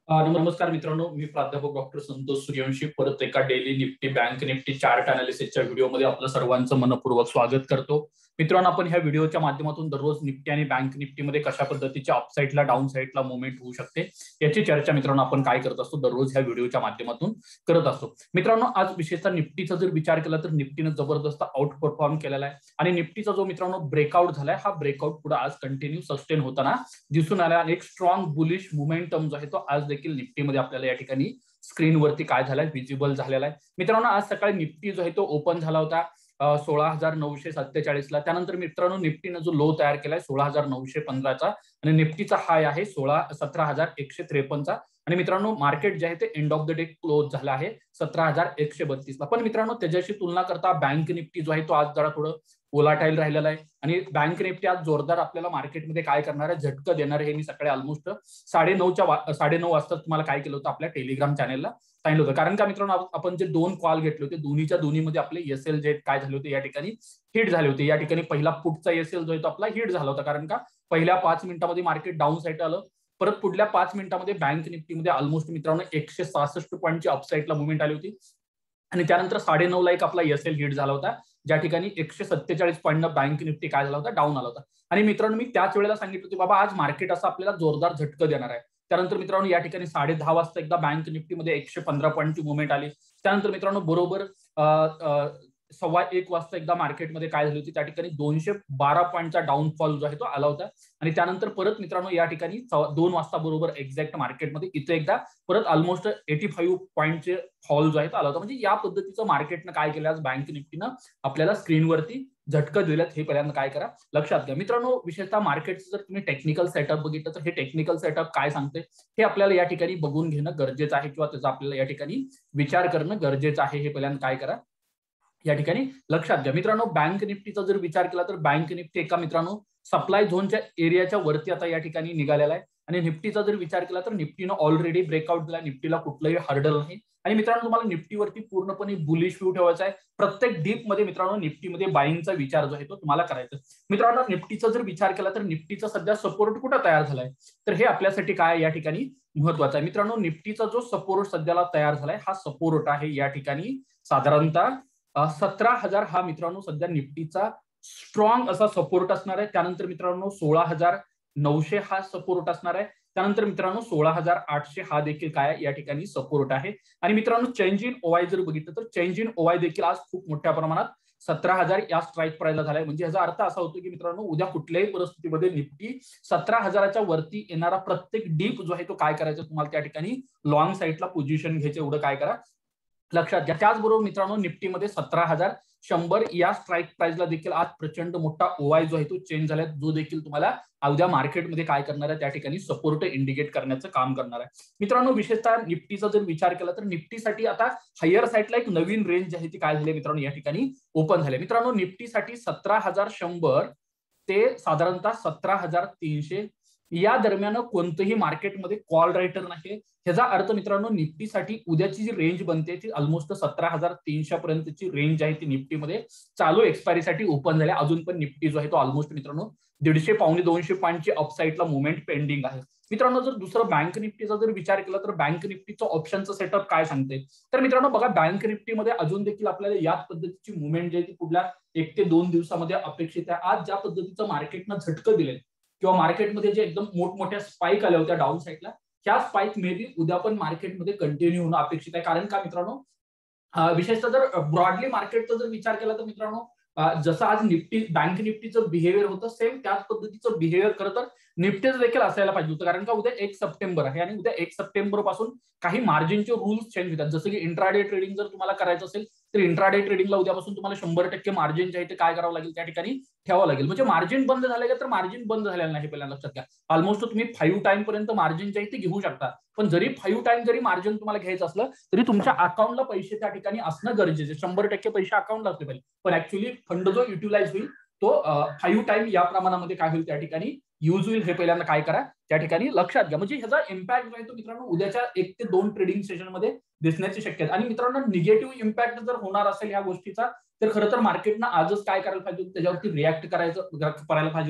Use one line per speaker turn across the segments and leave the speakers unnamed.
नमस्कार मित्रांनो, मी प्राध्यापक डॉक्टर संतोष सूर्यवंशी परत एका daily Nifty Bank Nifty chart अनालिसिसच्या व्हिडिओमध्ये आपलं सर्वांचं मनपूर्वक स्वागत करतो. मित्रांनो, आपण ह्या व्हिडिओच्या माध्यमातून दररोज निफ्टी आणि बँक निफ्टीमध्ये कशा पद्धतीच्या अपसाईडला डाऊन साईडला मुवमेंट होऊ शकते याची चर्चा मित्रांनो आपण काय करत असतो दररोज ह्या व्हिडिओच्या माध्यमातून करत असतो. मित्रांनो, आज विशेषतः निफ्टीचा जर विचार केला तर निफ्टीनं जबरदस्त आउट परफॉर्म केलेला आहे आणि निफ्टीचा जो मित्रांनो ब्रेकआउट झालाय हा ब्रेकआउट पुढे आज कंटिन्यू सस्टेन होताना दिसून आला आणि एक स्ट्रॉंग बुलिश मोमेंटम जो आहे तो आज देखील निफ्टीमध्ये आपल्याला या ठिकाणी स्क्रीनवरती काय झालाय विजिबल झालेला आहे. मित्रांनो, आज सकाळी निफ्टी जो आहे तो ओपन झाला होता 16,947 ला. त्यानंतर मित्रांनो निफ्टीनं जो लो तयार केलाय 16,915चा आणि निफ्टीचा हाय आहे 17,153चा आणि मित्रांनो मार्केट जे आहे ते end of the day close झाला आहे 17,132 ला. पण मित्रांनो त्याच्याशी तुलना करता बँक निफ्टी जो आहे तो आज जरा थोडं वोलाटाईल राहिलेला आहे आणि बँक निफ्टी आज जोरदार आपल्याला मार्केटमध्ये काय करणार आहे झटकं देणार आहे. हे मी सकाळी ऑलमोस्ट 9:30 वाजता तुम्हाला काय केलं होतं आपल्या टेलिग्राम चॅनलला सांगितलं होतं. कारण का मित्रांनो आपण जे 2 कॉल घेतले होते दोन्हीमध्ये आपले एसएल जे काय झाले होते या ठिकाणी हिट झाले होते. या ठिकाणी पहिला पुटचा एसएल जो आहे तो आपला हिट झाला होता कारण का पहिल्या 5 मिनिटांमध्ये मार्केट डाऊन साईड आलं. परत पुढल्या 5 मिनिटांमध्ये बँक निफ्टीमध्ये ऑलमोस्ट मित्रांनो 166 पॉईंटची अपसाईडला मुवमेंट आली होती आणि त्यानंतर 9:30 ला एक आपला एसएल हिट झाला होता ज्या ठिकाणी 147 पॉईंट बँक निफ्टी काय झाला होता डाऊन आला होता. आणि मित्रांनो मी त्याच वेळेला सांगितलं होतं बाबा आज मार्केट असं आपल्याला जोरदार झटकं देणार आहे. त्यानंतर मित्रांनो या ठिकाणी 10:30 वाजता एकदा बँक निफ्टीमध्ये 115 पॉईंटची मुवमेंट आली. त्यानंतर मित्रांनो बरोबर 1:15 वाजता एकदा मार्केटमध्ये काय झाली होती त्या ठिकाणी 212 पॉईंटचा डाऊनफॉल जो आहे तो आला होता आणि त्यानंतर परत मित्रांनो या ठिकाणी 2 वाजता बरोबर एक्झॅक्ट मार्केटमध्ये इथे एकदा परत ऑलमोस्ट 85 पॉईंटचे फॉल जो आहे तो आला होता. म्हणजे या पद्धतीचं मार्केटनं काय केलं आज बँक निफ्टीनं आपल्याला स्क्रीनवरती झटकं दिलेत. हे पहिल्यांदा काय करा लक्षात घ्या. मित्रांनो विशेषतः मार्केटचं जर तुम्ही टेक्निकल सेटअप बघितलं तर हे टेक्निकल सेटअप काय सांगते हे आपल्याला या ठिकाणी बघून घेणं गरजेचं आहे किंवा त्याचा आपल्याला या ठिकाणी विचार करणं गरजेचं आहे. हे पहिल्यांदा काय करा या ठिकाणी लक्षात घ्या. मित्रांनो बँक निफ्टीचा जर विचार केला तर बँक निफ्टी एका मित्रांनो सप्लाय झोनच्या एरियाच्या वरती आता या ठिकाणी निघालेला आहे आणि निफ्टीचा जर विचार केला तर निफ्टीनं ऑलरेडी ब्रेकआउट दिला. निफ्टीला कुठलंही हर्डल नाही आणि मित्रांनो तुम्हाला निफ्टीवरती पूर्णपणे बुलिश व्ह्यू ठेवायचा आहे. प्रत्येक डीप मध्ये मित्रांनो निफ्टीमध्ये बाईंगचा विचार जो आहे तो तुम्हाला करायचा. मित्रांनो निफ्टीचा जर विचार केला तर निफ्टीचा सध्या सपोर्ट कुठं तयार झालाय तर हे आपल्यासाठी काय या ठिकाणी महत्वाचं आहे. मित्रांनो निफ्टीचा जो सपोर्ट सध्याला तयार झालाय हा सपोर्ट आहे या ठिकाणी साधारणतः 17,000 हा मित्रांनो सध्या निफ्टीचा स्ट्रॉंग असा सपोर्ट असणार आहे. त्यानंतर मित्रांनो 16,900 हा सपोर्ट असणार आहे. त्यानंतर मित्रांनो 16,800 हा देखील काय या ठिकाणी सपोर्ट आहे. आणि मित्रांनो चेंज इन ओवाय जर बघितलं तर चेंज इन ओवाय देखील आज खूप मोठ्या प्रमाणात 17,000 या स्ट्राईक प्राइसला झालाय. म्हणजे याचा अर्थ असा होतो की मित्रांनो उद्या कुठल्याही परिस्थितीमध्ये निफ्टी 17,000च्या वरती येणारा प्रत्येक डीप जो आहे तो काय करायचा तुम्हाला त्या ठिकाणी लॉंग साईडला पोझिशन घ्यायचं एवढं काय करा लक्षात घ्या. त्याचबरोबर मित्रांनो निफ्टीमध्ये 17,100 या स्ट्राईक प्राइसला देखील आज प्रचंड मोठा ओवाय जो आहे तो चेंज झालाय जो देखील तुम्हाला उद्या मार्केटमध्ये काय करणार आहे त्या ठिकाणी सपोर्ट इंडिकेट करण्याचं काम करणार आहे. मित्रांनो विशेषतः निफ्टीचा जर विचार केला तर निफ्टीसाठी आता हायर साईडला एक नवीन रेंज आहे ती काय झाली मित्रांनो या ठिकाणी ओपन झाली. मित्रांनो निफ्टीसाठी 17,100 ते साधारणतः 17,300 या दरम्यान कोणतंही मार्केटमध्ये कॉल रायटर नाही. ह्याचा अर्थ मित्रांनो निफ्टीसाठी उद्याची जी रेंज बनते ती ऑलमोस्ट 17,300 पर्यंतची रेंज आहे ती निफ्टीमध्ये चालू एक्सपायरीसाठी ओपन झाली. अजून पण निफ्टी जो आहे तो ऑलमोस्ट मित्रांनो 150-200 पॉईंटची अपसाईडला मुवमेंट पेंडिंग आहे. मित्रांनो जर दुसरं बँक निफ्टीचा जर विचार केला तर बँक निफ्टीचं ऑप्शनचं सेटअप काय सांगते तर मित्रांनो बघा बँक निफ्टीमध्ये अजून देखील आपल्याला याच पद्धतीची मुवमेंट जी आहे ती पुढल्या 1 ते 2 दिवसामध्ये अपेक्षित आहे. आज ज्या पद्धतीचं मार्केटनं झटकं दिले किंवा मार्केटमध्ये जे एकदम मोठमोठ्या स्पाईक आल्या होत्या डाऊन साईडला ह्या स्पाईक मे बी उद्या पण मार्केटमध्ये कंटिन्यू होणं अपेक्षित आहे. कारण का मित्रांनो विशेषतः जर ब्रॉडली मार्केटचा जर विचार केला तर मित्रांनो जसं आज निफ्टी बँक निफ्टीचं बिहेवियर होतं सेम त्याच पद्धतीचं बिहेवियर खरं तर निफ्टीचं देखील असायला पाहिजे होतं. कारण का उद्या 1 सप्टेंबर आहे आणि उद्या 1 सप्टेंबर पासून काही मार्जिनचे रूल्स चेंज होतात. जसं की इंट्राडे ट्रेडिंग जर तुम्हाला करायचं असेल तर इंट्राडे ट्रेडिंगला उद्यापासून तुम्हाला 100% मार्जिन जे आहे ते काय करावं लागेल त्या ठिकाणी ठेवावं लागेल. म्हणजे मार्जिन बंद झालं का तर मार्जिन बंद झालेलं नाही पहिल्यांदा लक्षात घ्या. ऑलमोस्ट तुम्ही 5 टाइम पर्यंत मार्जिन जे आहे ते घेऊ शकता. पण जरी 5 टाइम जरी मार्जिन तुम्हाला घ्यायचं असलं तरी तुमच्या अकाउंटला पैसे त्या ठिकाणी असणं गरजेचं आहे. 100% पैसे अकाउंटला असले पाहिजे. पण ऍक्च्युअली फंड जो युटिलाइज होईल तो 5 टाइम या प्रमाणामध्ये काय होईल त्या ठिकाणी यूज होईल. हे पहिल्यांदा काय करा त्या ठिकाणी लक्षात घ्या. म्हणजे ह्याचा इम्पॅक्ट जो आहे तो मित्रांनो उद्याच्या 1 ते 2 ट्रेडिंग सेशनमध्ये दिसण्याची शक्यता. आणि मित्रांनो निगेटिव्ह इम्पॅक्ट जर होणार असेल या गोष्टीचा तर खरं तर मार्केटनं आजच काय करायला पाहिजे त्याच्यावरती रिॲक्ट करायला पाहिजे होतं.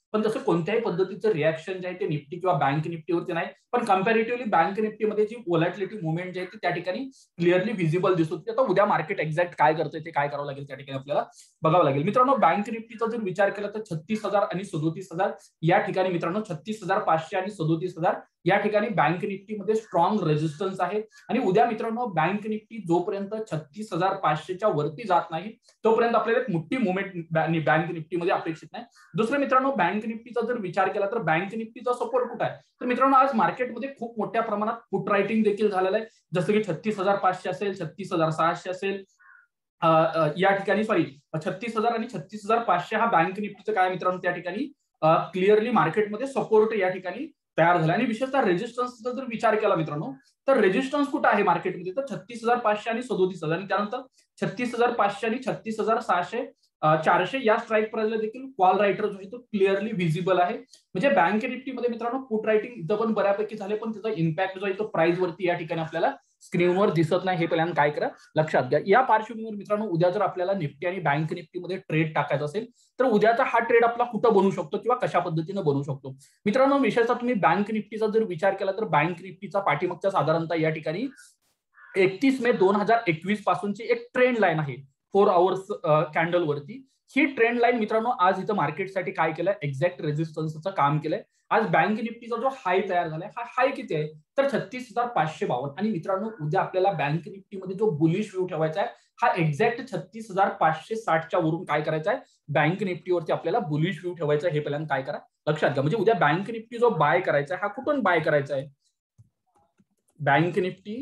पण तसं कोणत्याही पद्धतीचं रिॲक्शन जे आहे ते निफ्टी किंवा बँक निफ्टीवरती नाही, पण कम्पॅरेटिव्हली बँक निफ्टीमध्ये जी व्होलॅटिलिटी मुवमेंट जी आहे ती त्या ठिकाणी क्लिअरली व्हिजिबल दिसत होती. आता उद्या मार्केट एक्झॅक्ट काय करतंय ते काय करावं लागेल त्या ठिकाणी आपल्याला बघावं लागेल. मित्रांनो, बँक निफ्टीचा जर विचार केला तर 36,000 आणि 37,000 या ठिकाणी मित्रांनो 36,500 आणि 37,000 या ठिकाणी बँक निफ्टीमध्ये स्ट्रॉंग रेजिस्टन्स आहे. आणि उद्या मित्रांनो बँक निफ्टी जोपर्यंत 36,500च्या वरती जात नाही तोपर्यंत आपल्याला एक मोठी मुवमेंट बँक निफ्टीमध्ये अपेक्षित नाही. दुसरं मित्रांनो, बँक निफ्टीचा जर विचार केला तर बँक निफ्टीचा सपोर्ट कुठे आहे, तर मित्रांनो आज मार्केटमध्ये खूप मोठ्या प्रमाणात पुट रायटिंग देखील झालेलं आहे. जसं की 36,500 असेल, 36,600 असेल, या ठिकाणी सॉरी 36,000 आणि 36,500 हा बँक निफ्टीचा काय मित्रांनो त्या ठिकाणी क्लिअरली मार्केटमध्ये सपोर्ट या ठिकाणी तयार झाला. आणि विशेषतः रेजिस्टन्सचा जर विचार केला मित्रांनो तर रेजिस्टन्स कुठं आहे मार्केटमध्ये, तर 36,500 आणि 37,000 आणि त्यानंतर 36,500 आणि 36,600 400 या स्ट्राईक प्राइसला देखील कॉल रायटर जो आहे तो क्लिअरली व्हिजिबल आहे. म्हणजे बँक निफ्टीमध्ये मित्रांनो पुट रायटिंग इथं पण बऱ्यापैकी झाले, पण त्याचा इम्पॅक्ट जो आहे तो प्राइस वरती या ठिकाणी आपल्याला स्क्रीनवर दिसत नाही. हे पहिल्यांदा काय करा लक्षात घ्या. या पार्श्वभूमीवर मित्रांनो उद्या जर आपल्याला निफ्टी आणि बँक निफ्टीमध्ये ट्रेड टाकायचा असेल तर उद्याचा हा ट्रेड आपला कुठं बनू शकतो किंवा कशा पद्धतीने बनू शकतो. मित्रांनो, विशेषतः तुम्ही बँक निफ्टीचा जर विचार केला तर बँक निफ्टीचा पाठीमागचा साधारणतः या ठिकाणी 31 मे 2021 पासूनची एक ट्रेंड लाईन आहे 4 आवर्स कॅन्डल वरती. ही ट्रेंड लाईन मित्रांनो आज इथं मार्केटसाठी काय केलंय, एक्झॅक्ट रेजिस्टन्सचं काम केलंय. आज बँक निफ्टीचा जो हाय तयार झालाय हा हाय किती आहे, तर 36,552. आणि मित्रांनो उद्या आपल्याला बँक निफ्टीमध्ये जो बुलिश व्ह्यू ठेवायचा आहे हा एक्झॅक्ट 36,560च्या वरून काय करायचा आहे, बँक निफ्टीवरती आपल्याला बुलिश व्ह्यू ठेवायचा आहे. हे पहिल्यांदा काय करा लक्षात घ्या. म्हणजे उद्या बँक निफ्टी जो बाय करायचा आहे हा कुठून बाय करायचा आहे, बँक निफ्टी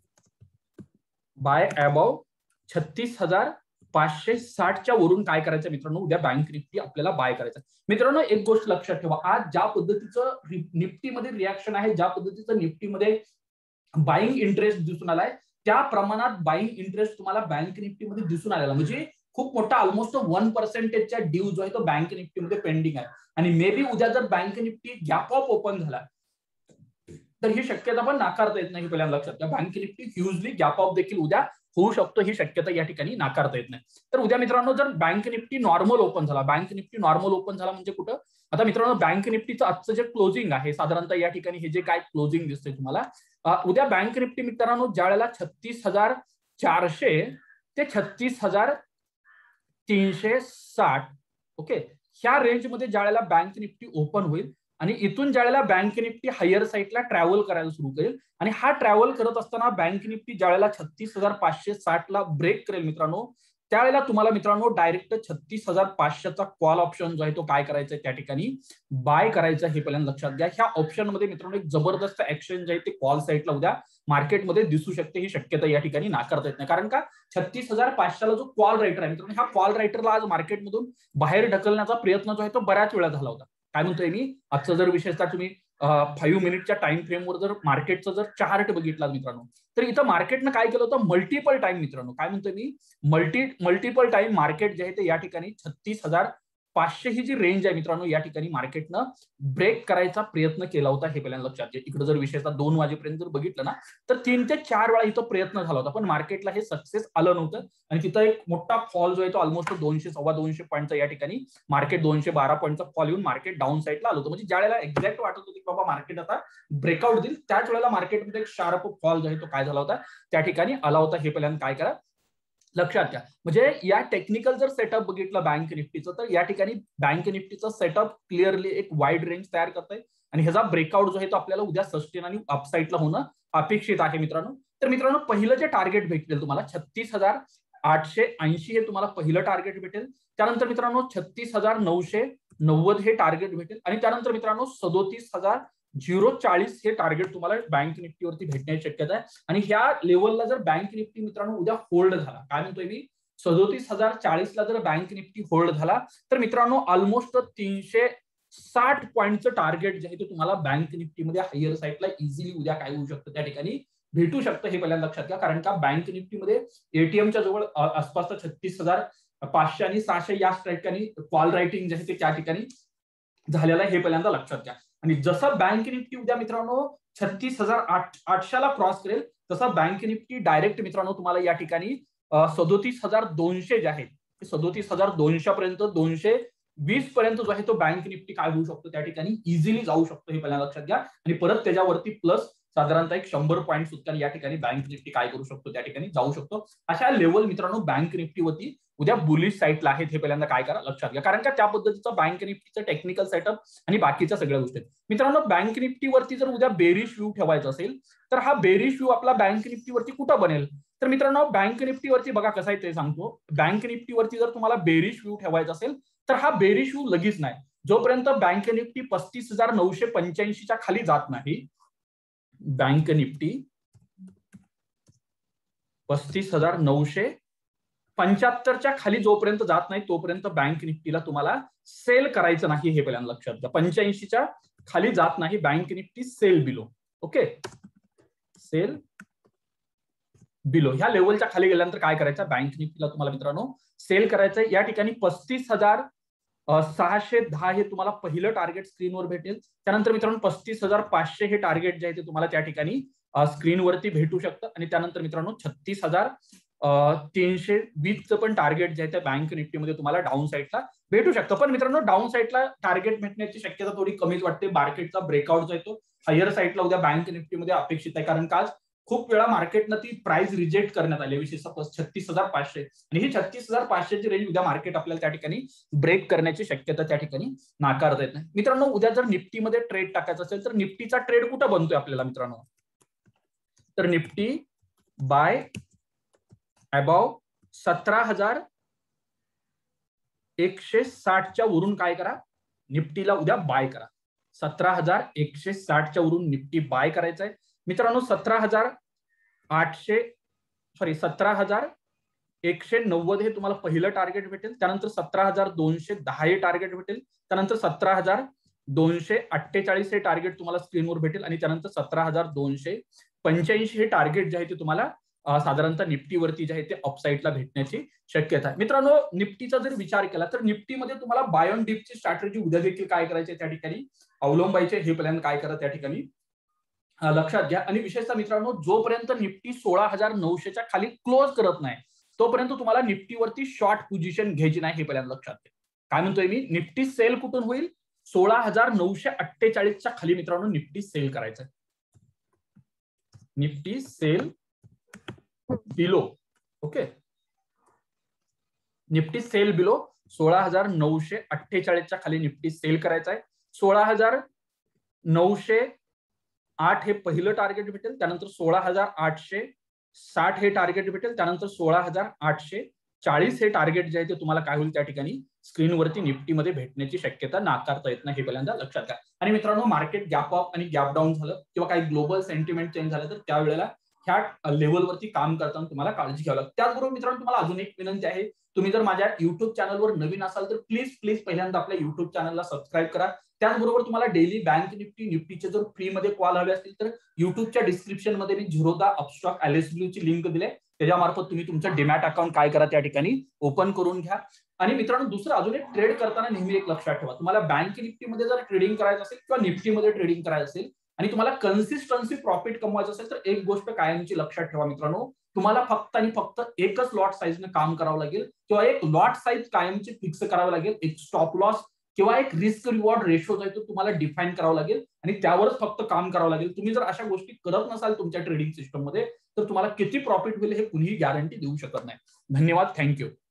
बाय अबाव 36,560च्या वरून काय करायचं मित्रांनो, उद्या बँक निफ्टी आपल्याला बाय करायचं. मित्रांनो एक गोष्ट लक्षात ठेवा, आज ज्या पद्धतीचं निफ्टीमध्ये रिॲक्शन आहे, ज्या पद्धतीचं निफ्टीमध्ये बाईंग इंटरेस्ट दिसून आलाय त्या प्रमाणात बाईंग इंटरेस्ट तुम्हाला बँक निफ्टीमध्ये दिसून आलेला. म्हणजे खूप मोठा ऑलमोस्ट 1%च्या ड्यू जो आहे तो बँक निफ्टीमध्ये पेंडिंग आहे. आणि मे बी उद्या जर Bank Nifty gap off open झाला तर ही शक्यता पण नाकारता येत नाही. पहिल्यांदा लक्षात घ्या, Bank Nifty hugely gap off देखील उद्या होऊ शकतो, ही शक्यता या ठिकाणी नाकारता येत नाही. तर उद्या मित्रांनो जर बँक निफ्टी नॉर्मल ओपन झाला, बँक निफ्टी नॉर्मल ओपन झाला म्हणजे कुठं, आता मित्रांनो बँक निफ्टीचं आजचं जे क्लोजिंग आहे साधारणतः या ठिकाणी हे जे काय क्लोजिंग दिसतंय तुम्हाला, उद्या बँक निफ्टी मित्रांनो ज्या वेळेला 36,400 ते 36,360 ओके ह्या रेंजमध्ये ज्या वेळेला बँक निफ्टी ओपन होईल आणि इथून ज्या वेळेला बँक निफ्टी हायर साईडला ट्रॅव्हल करायला सुरू करेल आणि हा ट्रॅव्हल करत असताना बँक निफ्टी ज्या वेळेला 36,560ला ब्रेक करेल मित्रांनो, त्यावेळेला तुम्हाला मित्रांनो डायरेक्ट 36,500चा कॉल ऑप्शन जो आहे तो काय करायचा आहे त्या ठिकाणी बाय करायचा. हे पहिल्यांदा लक्षात घ्या. ह्या ऑप्शन मध्ये मित्रांनो एक जबरदस्त ऍक्शन जे आहे ते कॉल साईडला उद्या मार्केटमध्ये दिसू शकते. ही शक्यता या ठिकाणी नाकारता येत नाही, कारण का 36,500ला जो कॉल रायटर आहे मित्रांनो, ह्या कॉल रायटरला आज मार्केटमधून बाहेर ढकलण्याचा प्रयत्न जो आहे तो बऱ्याच वेळा झाला होता. काय म्हणतोय मी, आजचा जर विशेषतः तुम्ही 5 मिनिटच्या टाइम फ्रेमवर जर मार्केटचा जर चार्ट बघितला मित्रांनो तर इथं मार्केटनं काय केलं होतं, मल्टिपल टाइम मित्रांनो, काय म्हणतोय मी, मल्टिपल टाइम मार्केट जे आहे ते या ठिकाणी 36,500 ही जी रेंज आहे मित्रांनो या ठिकाणी मार्केटनं ब्रेक करायचा प्रयत्न केला होता. हे पहिल्यांदा लक्षात घ्या. इकडे जर विशेषतः 2 वाजेपर्यंत जर बघितलं ना तर 3 ते 4 वेळा इथं प्रयत्न झाला होता, पण मार्केटला हे सक्सेस आलं नव्हतं आणि तिथं एक मोठा फॉल जो आहे तो ऑलमोस्ट 200-250 पॉईंटचा या ठिकाणी मार्केट 212 पॉईंटचा फॉल येऊन मार्केट डाऊन साईडला आलं होतं. म्हणजे ज्या वेळेला एक्झॅक्ट वाटत होती की बाबा मार्केट आता ब्रेकआउट देईल त्याच वेळेला मार्केटमध्ये एक शार्प फॉल जो आहे तो काय झाला होता त्या ठिकाणी आला होता. हे पहिल्यांदा काय करा लक्षात घ्या. म्हणजे या टेक्निकल जर सेटअप बघितलं बँक निफ्टीचं तर या ठिकाणी बँक निफ्टीचं सेटअप क्लिअरली एक वाईड रेंज तयार करतंय आणि ह्याचा ब्रेकआउट जो आहे तो आपल्याला उद्या सस्टेन आणि अपसाईडला होणं अपेक्षित आहे मित्रांनो. तर मित्रांनो पहिलं जे टार्गेट भेटेल तुम्हाला 36,880 हे तुम्हाला पहिलं टार्गेट भेटेल. त्यानंतर मित्रांनो 36,990 हे टार्गेट भेटेल आणि त्यानंतर मित्रांनो 37,040 हे टार्गेट तुम्हाला बँक निफ्टीवरती भेटण्याची शक्यता आहे. आणि ह्या लेवलला जर बँक निफ्टी मित्रांनो उद्या होल्ड झाला, काय म्हणतोय मी, 37,040ला जर बँक निफ्टी होल्ड झाला तर मित्रांनो ऑलमोस्ट 360 पॉईंटचं टार्गेट जे आहे ते तुम्हाला बँक निफ्टीमध्ये हायर साईडला इझिली उद्या काय होऊ शकतं त्या ठिकाणी भेटू शकतं. हे पहिल्यांदा लक्षात घ्या, कारण का बँक निफ्टीमध्ये एटीएमच्या जवळ आसपासचा 36,500 आणि 600 या ठिकाणी कॉल रायटिंग जे आहे ते त्या ठिकाणी झालेलं आहे. हे पहिल्यांदा लक्षात घ्या. आणि जसं बँक निफ्टी उद्या मित्रांनो 36,800ला क्रॉस करेल तसं बँक निफ्टी डायरेक्ट मित्रांनो तुम्हाला या ठिकाणी 37,200 जे आहे 37,200 पर्यंत 20 पर्यंत जो आहे तो बँक निफ्टी काय होऊ शकतो त्या ठिकाणी इझिली जाऊ शकतो, हे पहिल्यांदा लक्षात घ्या. आणि परत त्याच्यावरती प्लस साधारणतः एक 100 पॉईंट सुद्धा या ठिकाणी बँक निफ्टी काय करू शकतो त्या ठिकाणी जाऊ शकतो. अशा लेवल मित्रांनो बँक निफ्टीवरती उद्या बुलिश साईडला आहेत, हे पहिल्यांदा काय करा लक्षात घ्या. कारण का त्या पद्धतीचं बँक निफ्टीचं टेक्निकल सेटअप आणि बाकीच्या सगळ्या गोष्टी. मित्रांनो बँक निफ्टीवरती जर उद्या बेरिश व्यू ठेवायचा असेल तर हा बेरिश व्यू आपला बँक निफ्टीवरती कुठं बनेल. तर मित्रांनो बँक निफ्टीवरती बघा कसं आहे ते सांगतो. बँक निफ्टीवरती जर तुम्हाला बेरिश व्यू ठेवायचा असेल तर हा बेरिश व्यू लगेच नाही. जोपर्यंत बँक निफ्टी 35,985च्या खाली जात नाही, बँक निफ्टी 35,975च्या खाली जोपर्यंत जात नाही तोपर्यंत बँक निफ्टीला तुम्हाला सेल करायचं नाही, हे पहिल्यांदा लक्षात घ्या. 85च्या खाली जात नाही Bank Nifty, sell below. Okay, sell below ह्या लेवलच्या खाली गेल्यानंतर काय करायचं, बँक निफ्टीला तुम्हाला मित्रांनो सेल करायचंय. या ठिकाणी 35,610 हे तुम्हाला पहिलं टार्गेट स्क्रीनवर भेटेल. त्यानंतर मित्रांनो 35,500 हे टार्गेट जे आहे ते तुम्हाला त्या ठिकाणी स्क्रीनवरती भेटू शकतं. आणि त्यानंतर मित्रांनो 36,320चं पण टार्गेट जे आहे ते बँक निफ्टीमध्ये तुम्हाला डाऊन साईडला भेटू शकतं. पण मित्रांनो डाऊन साईडला टार्गेट भेटण्याची शक्यता थोडी कमीच वाटते. मार्केटचा ब्रेकआउट जो आहे तो हायर साईडला उद्या बँक निफ्टीमध्ये अपेक्षित आहे. कारण का खूप वेळा मार्केटनं ती प्राइस रिजेक्ट करण्यात आली, विशेषतः 36,500. आणि ही 36,500ची रेंज उद्या मार्केट आपल्याला त्या ठिकाणी ब्रेक करण्याची शक्यता त्या ठिकाणी नाकारता येत नाही. मित्रांनो उद्या जर निफ्टीमध्ये ट्रेड टाकायचा असेल तर निफ्टीचा ट्रेड कुठं बनतोय आपल्याला मित्रांनो, तर निफ्टी बाय अबाव 17,160च्या वरून काय करा, निफ्टीला उद्या बाय करा. 17,160च्या वरून निफ्टी बाय करायचं आहे मित्रांनो. 17,190 हे तुम्हाला पहिलं टार्गेट भेटेल. त्यानंतर 17,210 हे टार्गेट भेटेल. त्यानंतर 17,248 हे टार्गेट तुम्हाला स्क्रीनवर भेटेल. आणि त्यानंतर 17,285 हे टार्गेट जे आहे ते तुम्हाला साधारणतः निफ्टीवरती जे आहे ते अपसाईडला भेटण्याची शक्यता आहे. मित्रांनो निफ्टीचा जर विचार केला तर निफ्टीमध्ये तुम्हाला बाय ऑन डिपची स्ट्रॅटेजी उद्या देखील काय करायचे त्या ठिकाणी अवलंबायचे, हे प्लॅन काय करा त्या ठिकाणी लक्षात घ्या. आणि विशेषतः मित्रांनो जोपर्यंत निफ्टी 16,900च्या खाली क्लोज करत नाही तोपर्यंत तुम्हाला निफ्टीवरती शॉर्ट पोझिशन घ्यायची नाही, हे पहिल्यांदा लक्षात घ्या. काय म्हणतोय मी, निफ्टी सेल कुठून होईल, 16,948च्या खाली मित्रांनो निफ्टी सेल करायचं. Nifty sell below. Okay, Nifty sell below 16,948च्या खाली निफ्टी सेल करायचा आहे. 16,908 हे पहिलं टार्गेट भेटेल. त्यानंतर 16,860 हे टार्गेट भेटेल. त्यानंतर 16,840 हे टार्गेट जे आहे ते तुम्हाला काय होईल त्या ठिकाणी स्क्रीनवरती निफ्टीमध्ये भेटण्याची शक्यता नाकारता येत नाही, हे पहिल्यांदा लक्षात घ्या. आणि मित्रांनो मार्केट गॅप अप आणि गॅप डाऊन झालं किंवा काही ग्लोबल सेंटिमेंट चेंज झालं तर त्यावेळेला ह्या लेवलवरती काम करताना तुम्हाला काळजी घ्यावी लागते. त्याचबरोबर मित्रांनो तुम्हाला अजून एक विनंती आहे, तुम्ही जर माझ्या युट्यूब चॅनलवर नवीन असाल तर प्लीज पहिल्यांदा आपल्या युट्यूब चॅनलला सबस्क्राईब करा. त्याचबरोबर तुम्हाला डेली बँक निफ्टीचे जर फ्रीमध्ये कॉल हवे असतील तर युट्यूबच्या डिस्क्रिप्शन मध्ये मी झिरोदा अपस्टॉक LSW ची लिंक दिली, त्याच्यामार्फत तुम्ही तुमचं डीमॅट अकाउंट काय करा त्या ठिकाणी ओपन करून घ्या. आणि मित्रांनो दुसरं अजून एक, ट्रेड करताना नेहमी एक लक्षात ठेवा, तुम्हाला बँक निफ्टीमध्ये जर ट्रेडिंग करायचं असेल किंवा निफ्टीमध्ये ट्रेडिंग करायचं असेल आणि तुम्हाला कन्सिस्टन्सी प्रॉफिट कमवायचं असेल तर एक गोष्ट कायमची लक्षात ठेवा मित्रांनो, तुम्हाला फक्त आणि फक्त एकच लॉट साईजने काम करावं लागेल किंवा एक लॉट साईज कायमची फिक्स करावं लागेल. एक स्टॉप लॉस किंवा एक रिस्क रिवॉर्ड रेशो जो आहे तो तुम्हाला डिफाईन करावा लागेल आणि त्यावरच फक्त काम करावं लागेल. तुम्ही जर अशा गोष्टी करत नसाल तुमच्या ट्रेडिंग सिस्टम मध्ये तर तुम्हाला किती प्रॉफिट होईल हे कुणीही गॅरंटी देऊ शकत नाही. धन्यवाद, थँक्यू.